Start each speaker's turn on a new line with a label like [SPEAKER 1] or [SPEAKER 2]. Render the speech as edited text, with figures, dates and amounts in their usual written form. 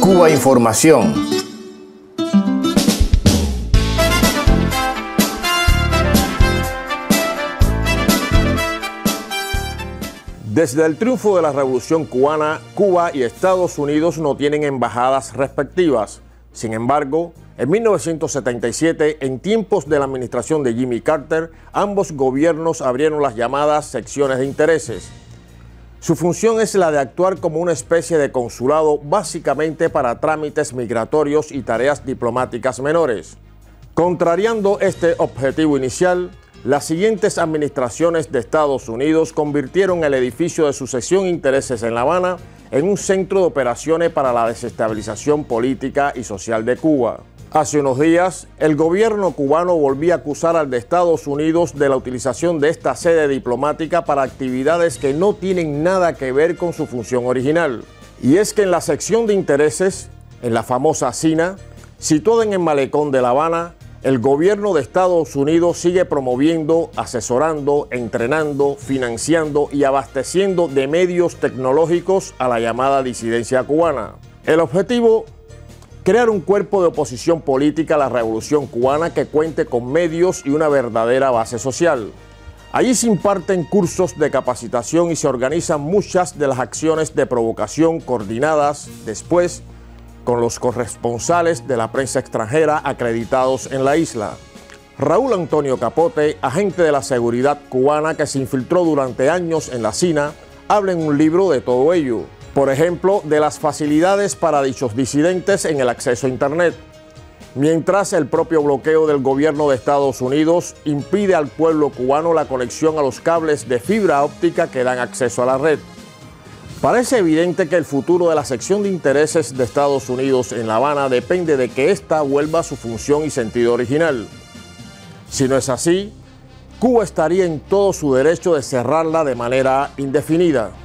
[SPEAKER 1] Cuba Información.
[SPEAKER 2] Desde el triunfo de la Revolución Cubana, Cuba y Estados Unidos no tienen embajadas respectivas. Sin embargo, en 1977, en tiempos de la administración de Jimmy Carter, ambos gobiernos abrieron las llamadas secciones de intereses. Su función es la de actuar como una especie de consulado, básicamente para trámites migratorios y tareas diplomáticas menores. Contrariando este objetivo inicial, las siguientes administraciones de Estados Unidos convirtieron el edificio de su sección de intereses en La Habana en un centro de operaciones para la desestabilización política y social de Cuba. Hace unos días, el gobierno cubano volvía a acusar al de Estados Unidos de la utilización de esta sede diplomática para actividades que no tienen nada que ver con su función original. Y es que en la sección de intereses, en la famosa CINA, situada en el malecón de La Habana, el gobierno de Estados Unidos sigue promoviendo, asesorando, entrenando, financiando y abasteciendo de medios tecnológicos a la llamada disidencia cubana. El objetivo: crear un cuerpo de oposición política a la revolución cubana que cuente con medios y una verdadera base social. Allí se imparten cursos de capacitación y se organizan muchas de las acciones de provocación coordinadas después con los corresponsales de la prensa extranjera acreditados en la isla. Raúl Antonio Capote, agente de la seguridad cubana que se infiltró durante años en la CINA, habla en un libro de todo ello. Por ejemplo, de las facilidades para dichos disidentes en el acceso a Internet, mientras el propio bloqueo del gobierno de Estados Unidos impide al pueblo cubano la conexión a los cables de fibra óptica que dan acceso a la red. Parece evidente que el futuro de la sección de intereses de Estados Unidos en La Habana depende de que ésta vuelva a su función y sentido original. Si no es así, Cuba estaría en todo su derecho de cerrarla de manera indefinida.